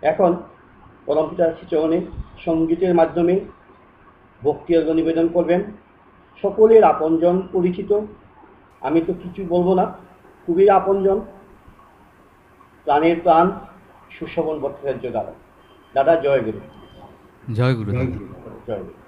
এখন পরমপিতার শ্রীচরণে সঙ্গীতের মাধ্যমে ভক্তি অর্ঘ্য নিবেদন করবেন সকলের আপনজন পরিচিত, আমি তো কিছু বলবো না, খুবই আপনজন, প্রাণের প্রাণ সুশোভন ভট্টাচার্য দাদা। দাদা জয় গুরু। জয় গুরু। জয় গুরু।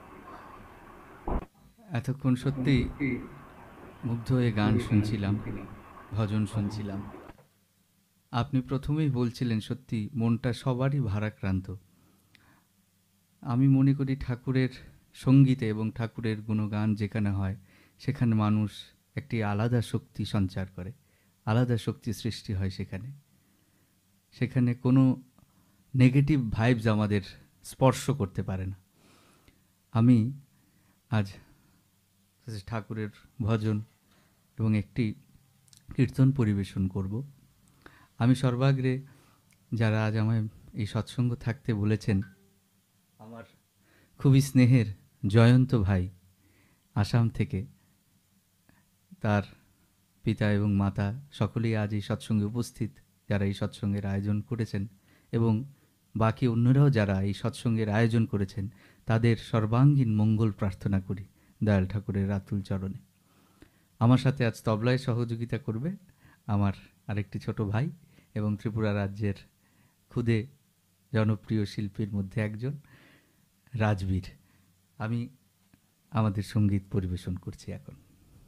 এতক্ষণ সত্যি মুগ্ধ হয়ে গান শুনছিলাম, ভজন শুনছিলাম। আপনি প্রথমেই বলছিলেন সত্যি মনটা সবারই ভারাক্রান্ত। আমি মনে করি ঠাকুরের সঙ্গীতে এবং ঠাকুরের গুণগান যেখানে হয় সেখানে মানুষ একটি আলাদা শক্তি সঞ্চার করে, আলাদা শক্তি সৃষ্টি হয়। সেখানে কোনো নেগেটিভ ভাইবস আমাদের স্পর্শ করতে পারে না। আমি আজ ঠাকুরের ভজন এবং একটি কীর্তন পরিবেশন করব। আমি সর্বাগ্রে যারা আজ আমায় এই সৎসঙ্গ থাকতে বলেছেন, আমার খুবই স্নেহের জয়ন্ত ভাই আসাম থেকে, তার পিতা এবং মাতা সকলেই আজ এই সৎসঙ্গে উপস্থিত, যারা এই সৎসঙ্গের আয়োজন করেছেন, এবং বাকি অন্যরাও যারা এই সৎসঙ্গের আয়োজন করেছেন, তাদের সর্বাঙ্গীন মঙ্গল প্রার্থনা করি দয়াল ঠাকুরের আতুল চরণে। আমার সাথে আজ তবলায় সহযোগিতা করবে আমার আরেকটি ছোট ভাই এবং ত্রিপুরা রাজ্যের খুদে জনপ্রিয় শিল্পীর মধ্যে একজন, রাজবীর। আমি আমাদের সঙ্গীত পরিবেশন করছি এখন।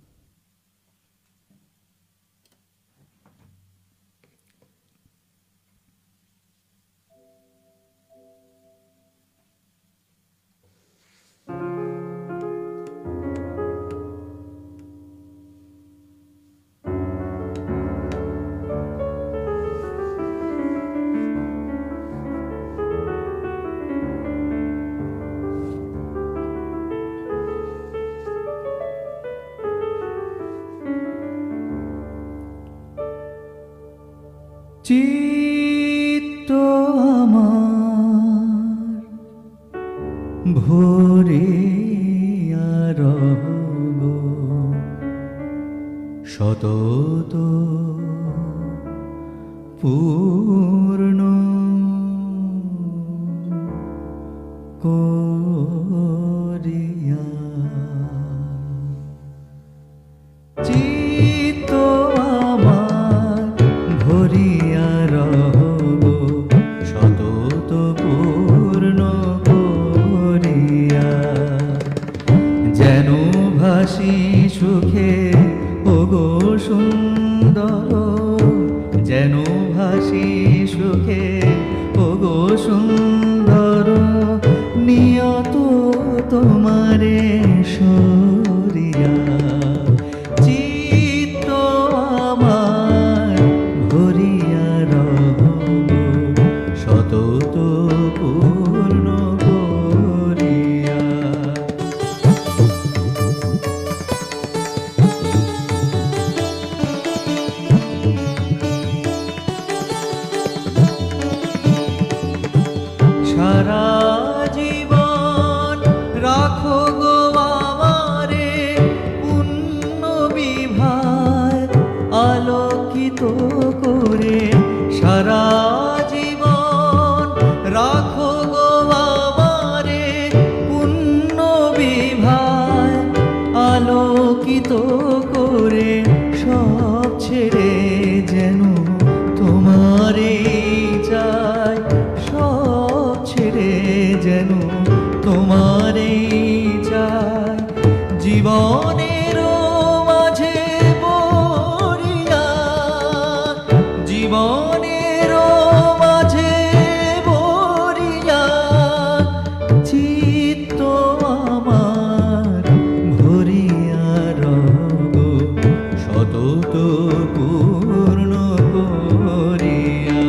চিত্ত আমার ভরে রব সতত পূর্ণ করিয়া। চিত্ত আমার ভরিয়া রব সতত পূর্ণ করিয়া, যেন ভাসি সুখে ওগো সুন্দর, যেন ভাসি সুখে ওগো সুন্দর, নিয়ত তোমারে সরিয়া। চিত্ত আমার ভরিয়া রব সতত পূর্ণ করিয়া। সারা জীবন রাখো গো আমারে পুণ্য বিভার আলোকিত করে, সারা জীবন রাখো গো আমারে পুণ্য বিভার আলোকিত করে, সব ছেড়ে যেন তোমারে চাই, সব ছেড়ে যেন তোমারে চাই। জীবনের মাঝে পড়িয়া, জীবনের মাঝে পড়িয়া, চিত্ত আমার ভরিয়া রব সতত পূর্ণ করিয়া।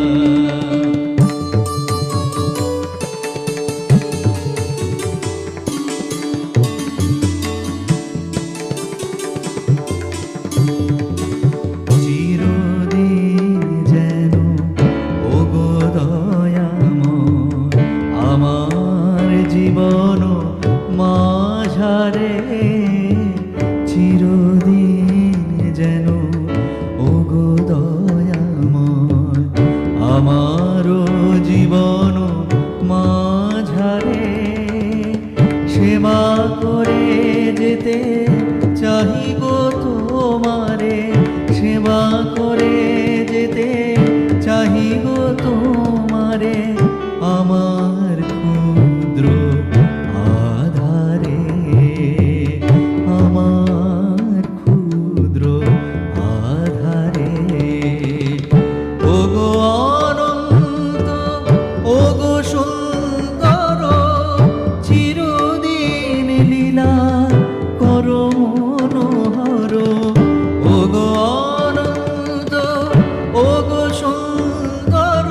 চিরদিন যেন ওগো দয়াময় আমার জীবন মাঝারে, চিরদিন যেন ওগো দয়াময় আমার জীবন যেতে চাহি গো তোমারে, সেবা করে যেতে চাহি গো তোমারে, আমার ক্ষুদ্র আধারে, আমার ক্ষুদ্র আধারে। ওগো অনন্ত, ওগো সুন্দর, চিরদিন লীলা করো মনোহর। ওগো অনন্ত, ওগো সুন্দর,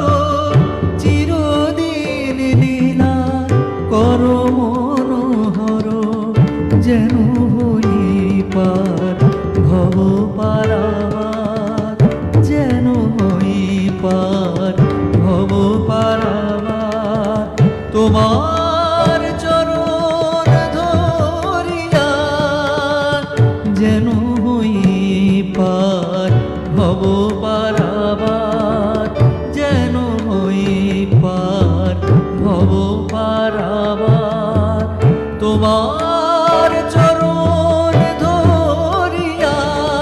চিরদিন লীলা করো মনোহর। যেন হই পার ভব পারাবার, যেন হই পার ভব পারাবার। তোমার চরণ ধরিয়া যেন হই পার ভব পারাবার, যেন হই পার ভব পারাবার। তোমার চরণ ধরিয়া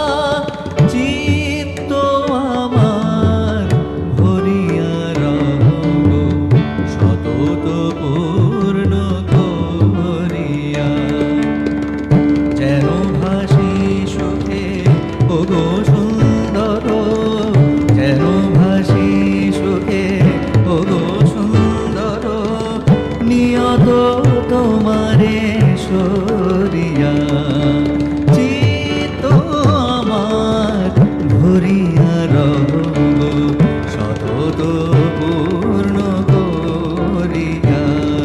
চিত্ত আমার ভরিয়া রব, সতত পূর্ণ করিয়া। যেন ভাসি সুখে ওগো সুন্দর, যেন ভাসি সুখে ওগো সুন্দর, নিয়ত তোমারে সরিয়া। চিত্ত আমার ভরিয়া রব, সতত পূর্ণ করিয়া,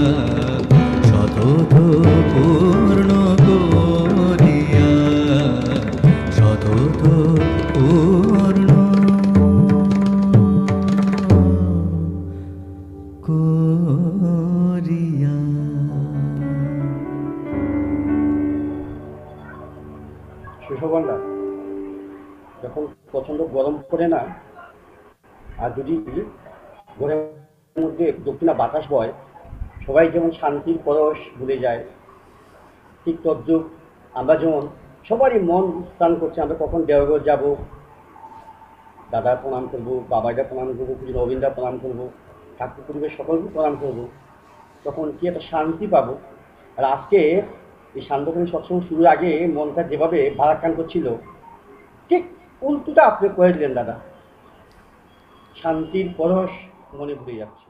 সতত পূর্ণ করিয়া, সতত পূর্ণ করিয়া। সুশোভনদা, যখন প্রচন্ড গরম পড়ে না, আর যদি ঘরের মধ্যে দক্ষিণা বাতাস বয়, সবাই যেমন শান্তির পরশ ভুলে যায়, ঠিক তদ্রুপ আমরা যেমন সবারই মন স্নান করছে আমরা কখন দেওঘর যাব, দাদা প্রণাম করবো, বাবাইদা প্রণাম করবো, কিছু নবীনদা প্রণাম করবো, ঠাকুর পরিবেশ সকলকে প্রণাম করবো, তখন কি একটা শান্তি পাবো। আর আজকে এই শান্তকালী সৎসঙ্গ শুরুর আগে মনটা যেভাবে ভারাক্রান্ত ছিল, ঠিক উল্টোটা আপনি করে দিলেন দাদা। শান্তির পরশ মনে ভরে যাচ্ছে।